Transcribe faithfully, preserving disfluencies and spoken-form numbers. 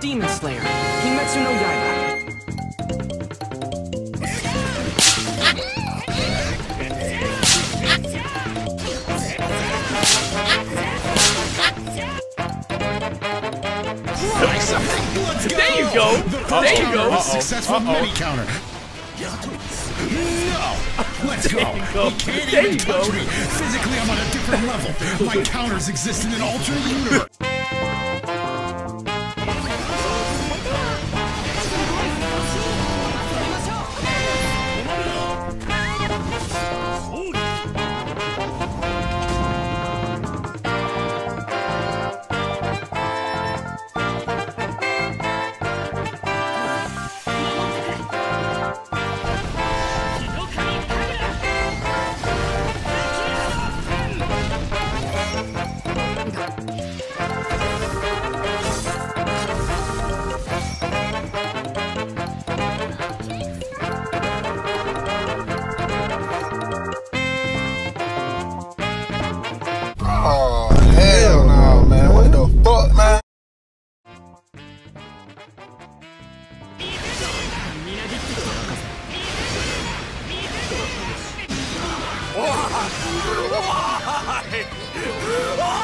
Demon Slayer, Kimetsu no Yaiba. There you go. There you go. Successful mini counter. No! Let's go! go. He can't There even you touch go. me! Physically, I'm on a different level! My counters exist in an alternate universe! Oh, hell no, man. What the fuck, man? Why? Why?